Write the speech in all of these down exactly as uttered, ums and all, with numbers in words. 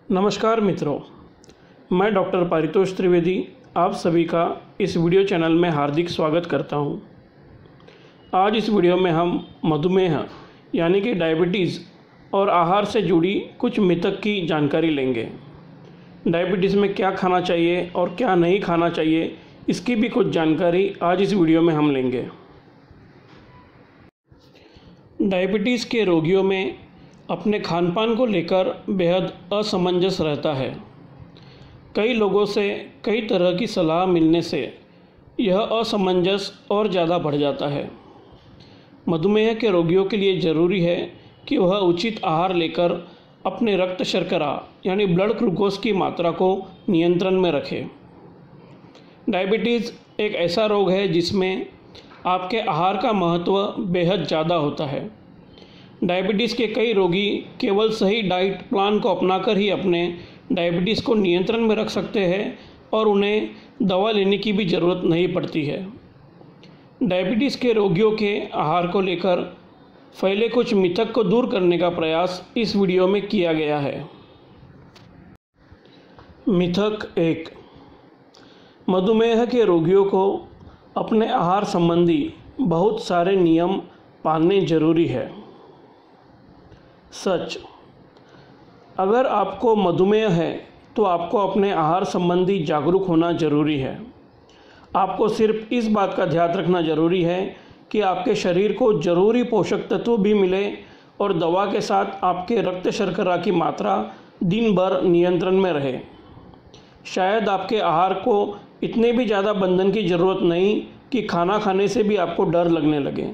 नमस्कार मित्रों, मैं डॉक्टर पारितोष त्रिवेदी आप सभी का इस वीडियो चैनल में हार्दिक स्वागत करता हूं। आज इस वीडियो में हम मधुमेह यानी कि डायबिटीज़ और आहार से जुड़ी कुछ मिथक की जानकारी लेंगे। डायबिटीज़ में क्या खाना चाहिए और क्या नहीं खाना चाहिए, इसकी भी कुछ जानकारी आज इस वीडियो में हम लेंगे। डायबिटीज़ के रोगियों में अपने खानपान को लेकर बेहद असमंजस रहता है। कई लोगों से कई तरह की सलाह मिलने से यह असमंजस और ज़्यादा बढ़ जाता है। मधुमेह के रोगियों के लिए ज़रूरी है कि वह उचित आहार लेकर अपने रक्त शर्करा यानी ब्लड ग्लूकोज की मात्रा को नियंत्रण में रखें। डायबिटीज़ एक ऐसा रोग है जिसमें आपके आहार का महत्व बेहद ज़्यादा होता है। डायबिटीज़ के कई रोगी केवल सही डाइट प्लान को अपनाकर ही अपने डायबिटीज़ को नियंत्रण में रख सकते हैं और उन्हें दवा लेने की भी ज़रूरत नहीं पड़ती है। डायबिटीज़ के रोगियों के आहार को लेकर फैले कुछ मिथक को दूर करने का प्रयास इस वीडियो में किया गया है। मिथक एक, मधुमेह के रोगियों को अपने आहार संबंधी बहुत सारे नियम पालने जरूरी है। सच, अगर आपको मधुमेह है तो आपको अपने आहार संबंधी जागरूक होना जरूरी है। आपको सिर्फ इस बात का ध्यान रखना जरूरी है कि आपके शरीर को जरूरी पोषक तत्व भी मिले और दवा के साथ आपके रक्त शर्करा की मात्रा दिन भर नियंत्रण में रहे। शायद आपके आहार को इतने भी ज़्यादा बंधन की ज़रूरत नहीं कि खाना खाने से भी आपको डर लगने लगे।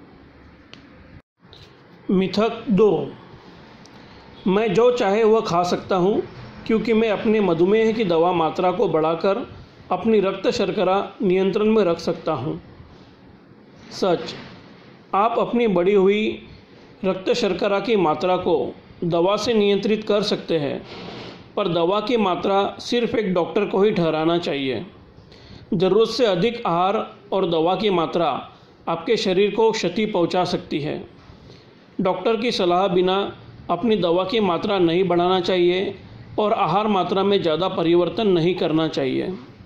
मिथक दो, मैं जो चाहे वह खा सकता हूँ क्योंकि मैं अपने मधुमेह की दवा मात्रा को बढ़ाकर अपनी रक्त शर्करा नियंत्रण में रख सकता हूँ। सच, आप अपनी बढ़ी हुई रक्त शर्करा की मात्रा को दवा से नियंत्रित कर सकते हैं, पर दवा की मात्रा सिर्फ एक डॉक्टर को ही ठहराना चाहिए। ज़रूरत से अधिक आहार और दवा की मात्रा आपके शरीर को क्षति पहुंचा सकती है। डॉक्टर की सलाह बिना अपनी दवा की मात्रा नहीं बढ़ाना चाहिए और आहार मात्रा में ज़्यादा परिवर्तन नहीं करना चाहिए।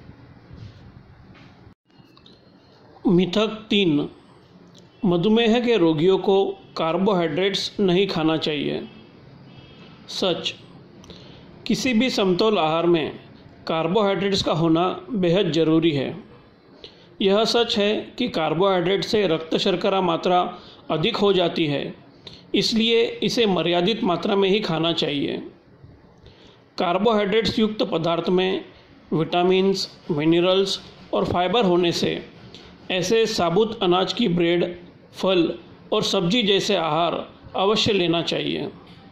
मिथक तीन, मधुमेह के रोगियों को कार्बोहाइड्रेट्स नहीं खाना चाहिए। सच, किसी भी समतोल आहार में कार्बोहाइड्रेट्स का होना बेहद ज़रूरी है। यह सच है कि कार्बोहाइड्रेट से रक्त शर्करा मात्रा अधिक हो जाती है, इसलिए इसे मर्यादित मात्रा में ही खाना चाहिए। कार्बोहाइड्रेट्स युक्त पदार्थ में विटामिन्स, मिनरल्स और फाइबर होने से ऐसे साबुत अनाज की ब्रेड, फल और सब्जी जैसे आहार अवश्य लेना चाहिए।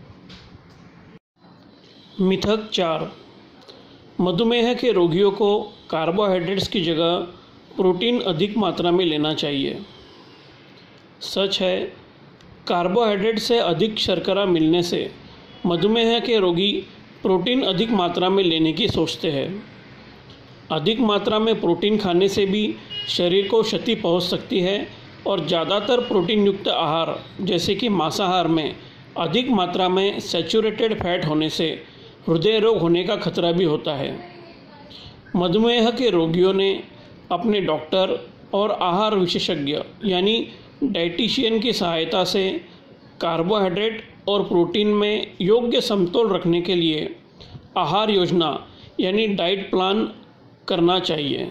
मिथक चार, मधुमेह के रोगियों को कार्बोहाइड्रेट्स की जगह प्रोटीन अधिक मात्रा में लेना चाहिए। सच है, कार्बोहाइड्रेट से अधिक शर्करा मिलने से मधुमेह के रोगी प्रोटीन अधिक मात्रा में लेने की सोचते हैं। अधिक मात्रा में प्रोटीन खाने से भी शरीर को क्षति पहुंच सकती है और ज़्यादातर प्रोटीन युक्त आहार जैसे कि मांसाहार में अधिक मात्रा में सैचुरेटेड फैट होने से हृदय रोग होने का खतरा भी होता है। मधुमेह के रोगियों ने अपने डॉक्टर और आहार विशेषज्ञ यानी डाइटिशियन की सहायता से कार्बोहाइड्रेट और प्रोटीन में योग्य समतोल रखने के लिए आहार योजना यानी डाइट प्लान करना चाहिए।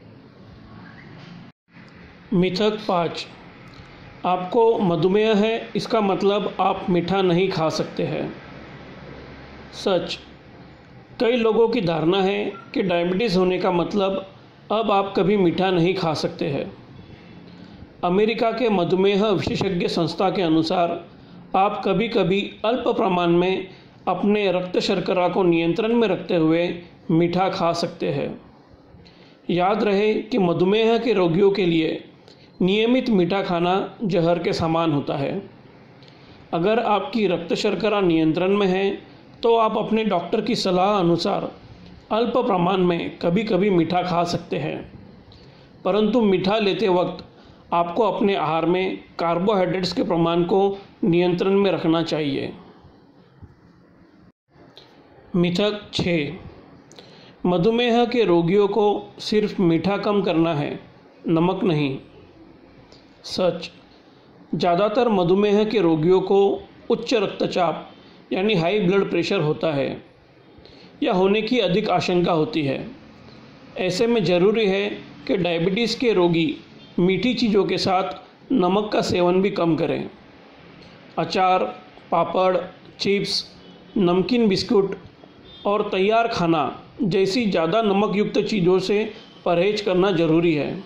मिथक पाँच, आपको मधुमेह है इसका मतलब आप मीठा नहीं खा सकते हैं। सच, कई लोगों की धारणा है कि डायबिटीज़ होने का मतलब अब आप कभी मीठा नहीं खा सकते हैं। अमेरिका के मधुमेह विशेषज्ञ संस्था के अनुसार आप कभी कभी अल्प प्रमाण में अपने रक्त शर्करा को नियंत्रण में रखते हुए मीठा खा सकते हैं। याद रहे कि मधुमेह के रोगियों के लिए नियमित मीठा खाना जहर के समान होता है। अगर आपकी रक्त शर्करा नियंत्रण में है तो आप अपने डॉक्टर की सलाह अनुसार अल्प प्रमाण में कभी कभी मीठा खा सकते हैं, परंतु मीठा लेते वक्त आपको अपने आहार में कार्बोहाइड्रेट्स के प्रमाण को नियंत्रण में रखना चाहिए। मिथक छः, मधुमेह के रोगियों को सिर्फ मीठा कम करना है, नमक नहीं। सच, ज़्यादातर मधुमेह के रोगियों को उच्च रक्तचाप यानी हाई ब्लड प्रेशर होता है या होने की अधिक आशंका होती है। ऐसे में ज़रूरी है कि डायबिटीज़ के रोगी मीठी चीज़ों के साथ नमक का सेवन भी कम करें। अचार, पापड़, चिप्स, नमकीन बिस्कुट और तैयार खाना जैसी ज़्यादा नमक युक्त चीज़ों से परहेज करना जरूरी है।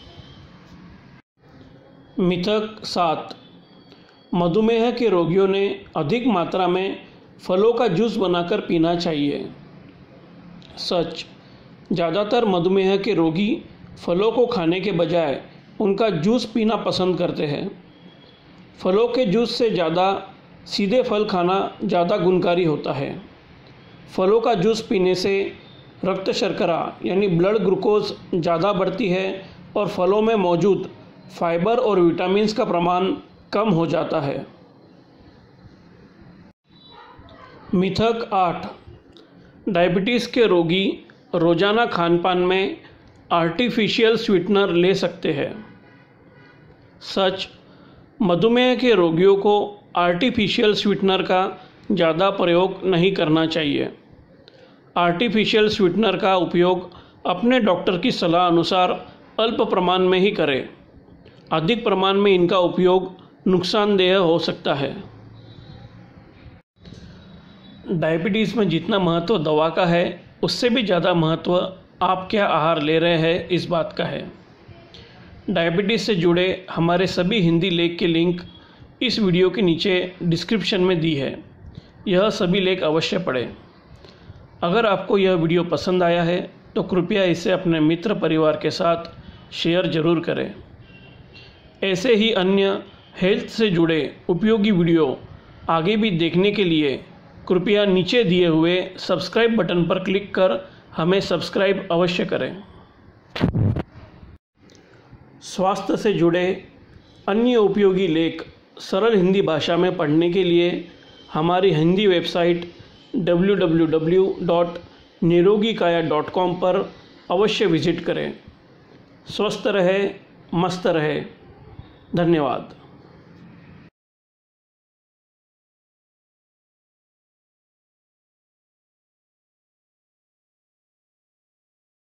मिथक सात, मधुमेह के रोगियों ने अधिक मात्रा में फलों का जूस बनाकर पीना चाहिए। सच, ज़्यादातर मधुमेह के रोगी फलों को खाने के बजाय उनका जूस पीना पसंद करते हैं। फलों के जूस से ज़्यादा सीधे फल खाना ज़्यादा गुणकारी होता है। फलों का जूस पीने से रक्त शर्करा यानी ब्लड ग्लूकोज ज़्यादा बढ़ती है और फलों में मौजूद फाइबर और विटामिन्स का प्रमाण कम हो जाता है। मिथक आठ, डायबिटीज़ के रोगी रोज़ाना खानपान में आर्टिफिशियल स्वीटनर ले सकते हैं। सच, मधुमेह के रोगियों को आर्टिफिशियल स्वीटनर का ज़्यादा प्रयोग नहीं करना चाहिए। आर्टिफिशियल स्वीटनर का उपयोग अपने डॉक्टर की सलाह अनुसार अल्प प्रमाण में ही करें। अधिक प्रमाण में इनका उपयोग नुकसानदेह हो सकता है। डायबिटीज़ में जितना महत्व दवा का है, उससे भी ज़्यादा महत्व आप क्या आहार ले रहे हैं इस बात का है। डायबिटीज़ से जुड़े हमारे सभी हिंदी लेख के लिंक इस वीडियो के नीचे डिस्क्रिप्शन में दी है। यह सभी लेख अवश्य पढ़ें। अगर आपको यह वीडियो पसंद आया है तो कृपया इसे अपने मित्र परिवार के साथ शेयर ज़रूर करें। ऐसे ही अन्य हेल्थ से जुड़े उपयोगी वीडियो आगे भी देखने के लिए कृपया नीचे दिए हुए सब्सक्राइब बटन पर क्लिक कर हमें सब्सक्राइब अवश्य करें। स्वास्थ्य से जुड़े अन्य उपयोगी लेख सरल हिंदी भाषा में पढ़ने के लिए हमारी Hindi website W W W dot Nirogi Kaya dot com पर अवश्य विजिट करें। स्वस्थ रहे, मस्त रहे। धन्यवाद।